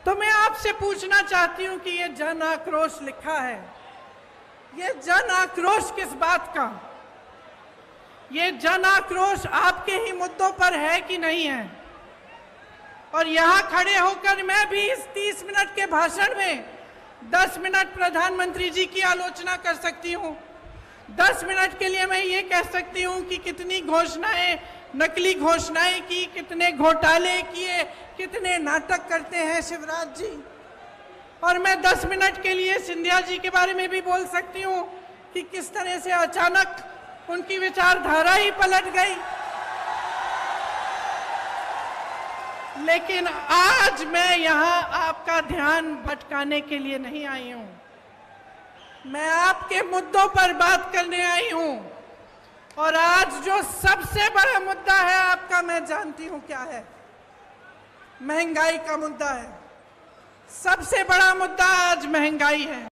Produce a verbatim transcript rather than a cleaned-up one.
तो मैं आपसे पूछना चाहती हूं कि ये जन आक्रोश लिखा है, ये जन आक्रोश किस बात का? ये जन आक्रोश आपके ही मुद्दों पर है कि नहीं है? और यहां खड़े होकर मैं भी इस तीस मिनट के भाषण में दस मिनट प्रधानमंत्री जी की आलोचना कर सकती हूं। दस मिनट के लिए मैं ये कह सकती हूं कि कितनी घोषणाएं, नकली घोषणाएं की, कितने घोटाले किए, कितने नाटक करते हैं शिवराज जी। और मैं दस मिनट के लिए सिंधिया जी के बारे में भी बोल सकती हूं कि किस तरह से अचानक उनकी विचारधारा ही पलट गई। लेकिन आज मैं यहां आपका ध्यान भटकाने के लिए नहीं आई हूं, मैं आपके मुद्दों पर बात करने आई हूं। और आज जो सबसे बड़ा मुद्दा है आपका, मैं जानती हूं क्या है। महंगाई का मुद्दा है। सबसे बड़ा मुद्दा आज महंगाई है।